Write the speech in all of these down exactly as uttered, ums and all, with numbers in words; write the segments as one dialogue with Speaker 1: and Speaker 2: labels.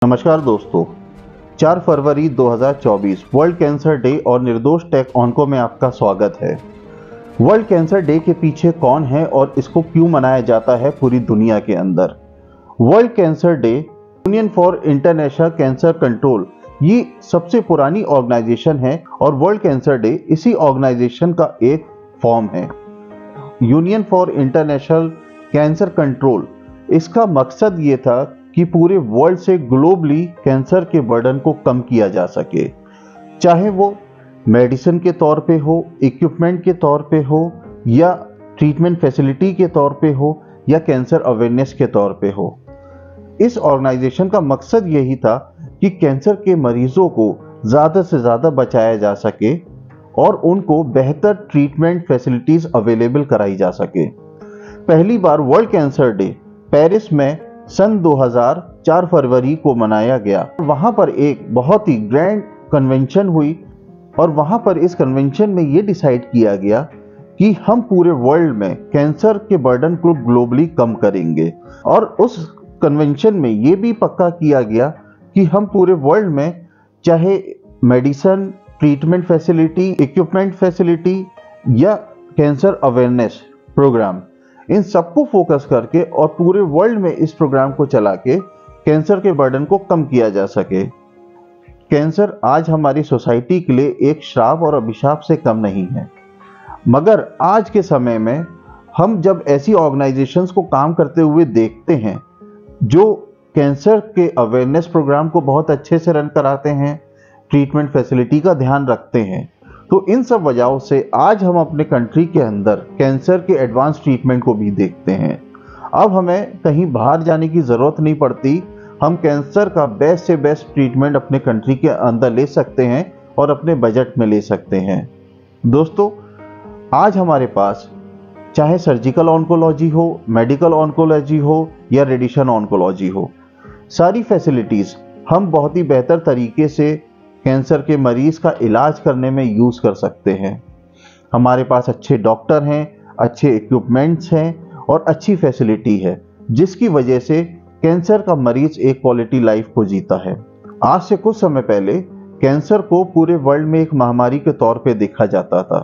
Speaker 1: नमस्कार दोस्तों, चार फरवरी दो हज़ार चौबीस वर्ल्ड कैंसर डे और निर्दोष टेक ऑनको में आपका स्वागत है। वर्ल्ड कैंसर डे के पीछे कौन है और इसको क्यों मनाया जाता है पूरी दुनिया के अंदर? World cancer day union for international cancer control ये सबसे पुरानी ऑर्गेनाइजेशन है और वर्ल्ड कैंसर डे इसी ऑर्गेनाइजेशन का एक फॉर्म है। Union for international cancer control, इसका मकसद ये था कि पूरे वर्ल्ड से ग्लोबली कैंसर के बर्डन को कम किया जा सके, चाहे वो मेडिसिन के तौर पे हो, इक्विपमेंट के तौर पे हो, या ट्रीटमेंट फैसिलिटी के तौर पे हो, या कैंसर अवेयरनेस के तौर पे हो। इस ऑर्गेनाइजेशन का मकसद यही था कि कैंसर के मरीजों को ज़्यादा से ज़्यादा बचाया जा सके और उनको बेहतर ट्रीटमेंट फैसिलिटीज़ अवेलेबल कराई जा सके। पहली बार वर्ल्ड कैंसर डे पेरिस में सन दो हज़ार चार फरवरी को मनाया गया। वहां पर एक बहुत ही ग्रैंड कन्वेंशन हुई और वहां पर इस कन्वेंशन में ये डिसाइड किया गया कि हम पूरे वर्ल्ड में कैंसर के बर्डन को ग्लोबली कम करेंगे। और उस कन्वेंशन में ये भी पक्का किया गया कि हम पूरे वर्ल्ड में चाहे medicine, treatment facility, equipment facility या कैंसर अवेयरनेस प्रोग्राम, इन सबको फोकस करके और पूरे वर्ल्ड में इस प्रोग्राम को चला के कैंसर के बर्डन को कम किया जा सके। कैंसर आज हमारी सोसाइटी के लिए एक श्राप और अभिशाप से कम नहीं है, मगर आज के समय में हम जब ऐसी ऑर्गेनाइजेशंस को काम करते हुए देखते हैं जो कैंसर के अवेयरनेस प्रोग्राम को बहुत अच्छे से रन कराते हैं, ट्रीटमेंट फैसिलिटी का ध्यान रखते हैं, तो इन सब वजहों से आज हम अपने कंट्री के अंदर कैंसर के एडवांस ट्रीटमेंट को भी देखते हैं। अब हमें कहीं बाहर जाने की ज़रूरत नहीं पड़ती, हम कैंसर का बेस्ट से बेस्ट ट्रीटमेंट अपने कंट्री के अंदर ले सकते हैं और अपने बजट में ले सकते हैं। दोस्तों, आज हमारे पास चाहे सर्जिकल ऑन्कोलॉजी हो, मेडिकल ऑन्कोलॉजी हो या रेडिएशन ऑन्कोलॉजी हो, सारी फैसिलिटीज़ हम बहुत ही बेहतर तरीके से कैंसर के मरीज़ का इलाज करने में यूज़ कर सकते हैं। हमारे पास अच्छे डॉक्टर हैं, अच्छे इक्विपमेंट्स हैं और अच्छी फैसिलिटी है, जिसकी वजह से कैंसर का मरीज़ एक क्वालिटी लाइफ को जीता है। आज से कुछ समय पहले कैंसर को पूरे वर्ल्ड में एक महामारी के तौर पे देखा जाता था।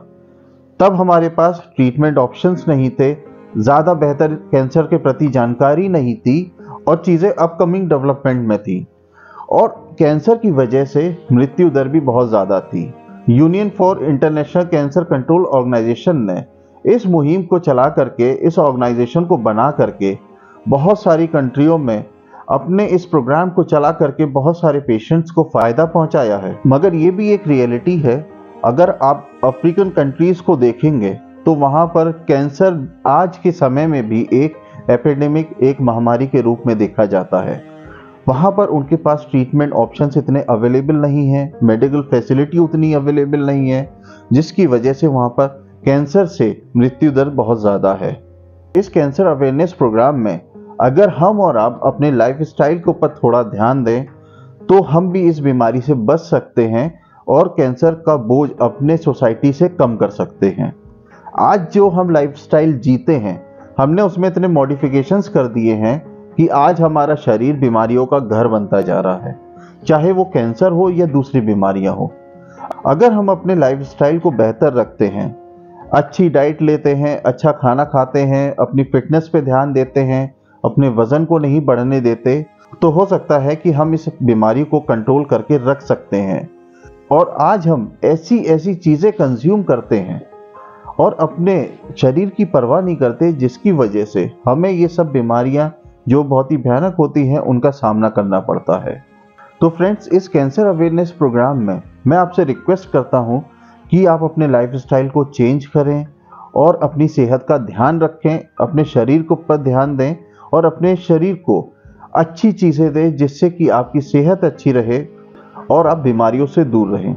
Speaker 1: तब हमारे पास ट्रीटमेंट ऑप्शंस नहीं थे, ज़्यादा बेहतर कैंसर के प्रति जानकारी नहीं थी और चीज़ें अपकमिंग डेवलपमेंट में थी और कैंसर की वजह से मृत्यु दर भी बहुत ज़्यादा थी। Union for international cancer control organization ने इस मुहिम को चला करके, इस ऑर्गेनाइजेशन को बना करके बहुत सारी कंट्रियों में अपने इस प्रोग्राम को चला करके बहुत सारे पेशेंट्स को फ़ायदा पहुंचाया है। मगर ये भी एक रियलिटी है, अगर आप अफ्रीकन कंट्रीज़ को देखेंगे तो वहाँ पर कैंसर आज के समय में भी एक एपिडेमिक, एक महामारी के रूप में देखा जाता है। वहाँ पर उनके पास ट्रीटमेंट ऑप्शंस इतने अवेलेबल नहीं हैं, मेडिकल फैसिलिटी उतनी अवेलेबल नहीं है, जिसकी वजह से वहाँ पर कैंसर से मृत्यु दर बहुत ज़्यादा है। इस कैंसर अवेयरनेस प्रोग्राम में अगर हम और आप अपने लाइफस्टाइल के ऊपर थोड़ा ध्यान दें तो हम भी इस बीमारी से बच सकते हैं और कैंसर का बोझ अपने सोसाइटी से कम कर सकते हैं। आज जो हम लाइफस्टाइल जीते हैं, हमने उसमें इतने मॉडिफिकेशंस कर दिए हैं कि आज हमारा शरीर बीमारियों का घर बनता जा रहा है, चाहे वो कैंसर हो या दूसरी बीमारियां हो। अगर हम अपने लाइफस्टाइल को बेहतर रखते हैं, अच्छी डाइट लेते हैं, अच्छा खाना खाते हैं, अपनी फिटनेस पे ध्यान देते हैं, अपने वज़न को नहीं बढ़ने देते, तो हो सकता है कि हम इस बीमारी को कंट्रोल करके रख सकते हैं। और आज हम ऐसी ऐसी चीज़ें कंज्यूम करते हैं और अपने शरीर की परवाह नहीं करते, जिसकी वजह से हमें ये सब बीमारियां जो बहुत ही भयानक होती हैं उनका सामना करना पड़ता है। तो फ्रेंड्स, इस कैंसर अवेयरनेस प्रोग्राम में मैं आपसे रिक्वेस्ट करता हूं कि आप अपने लाइफस्टाइल को चेंज करें और अपनी सेहत का ध्यान रखें, अपने शरीर को पर ध्यान दें और अपने शरीर को अच्छी चीज़ें दें जिससे कि आपकी सेहत अच्छी रहे और आप बीमारियों से दूर रहें।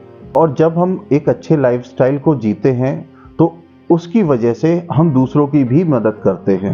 Speaker 1: और जब हम एक अच्छे लाइफस्टाइल को जीते हैं तो उसकी वजह से हम दूसरों की भी मदद करते हैं।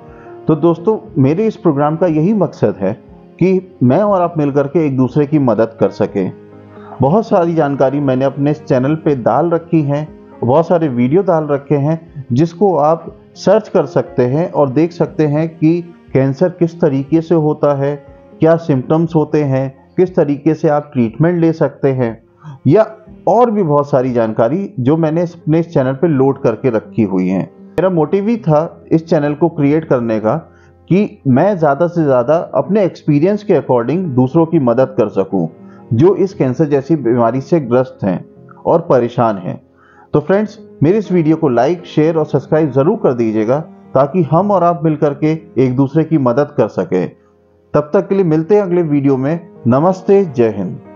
Speaker 1: तो दोस्तों, मेरे इस प्रोग्राम का यही मकसद है कि मैं और आप मिलकर के एक दूसरे की मदद कर सकें। बहुत सारी जानकारी मैंने अपने इस चैनल पे डाल रखी हैं, बहुत सारे वीडियो डाल रखे हैं जिसको आप सर्च कर सकते हैं और देख सकते हैं कि कैंसर किस तरीके से होता है, क्या सिम्टम्स होते हैं, किस तरीके से आप ट्रीटमेंट ले सकते हैं, या और भी बहुत सारी जानकारी जो मैंने अपने इस चैनल पे लोड करके रखी हुई है। मेरा मोटिव ही था इस चैनल को क्रिएट करने का कि मैं ज़्यादा से ज़्यादा अपने एक्सपीरियंस के अकॉर्डिंग दूसरों की मदद कर सकूं जो इस कैंसर जैसी बीमारी से ग्रस्त हैं और परेशान हैं। तो फ्रेंड्स, मेरे इस वीडियो को लाइक, शेयर और सब्सक्राइब ज़रूर कर दीजिएगा ताकि हम और आप मिलकर के एक दूसरे की मदद कर सकें। तब तक के लिए मिलते हैं अगले वीडियो में। नमस्ते, जय हिंद।